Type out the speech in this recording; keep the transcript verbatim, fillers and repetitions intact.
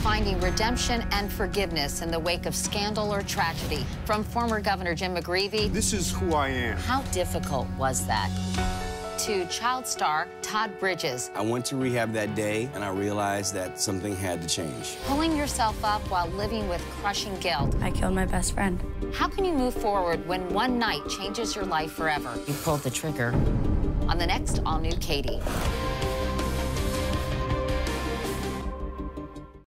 finding redemption and forgiveness in the wake of scandal or tragedy. From former Governor Jim McGreevey. This is who I am. How difficult was that? To child star Todd Bridges. I went to rehab that day, and I realized that something had to change. Pulling yourself up while living with crushing guilt. I killed my best friend. How can you move forward when one night changes your life forever? You pulled the trigger. On the next all-new Katie.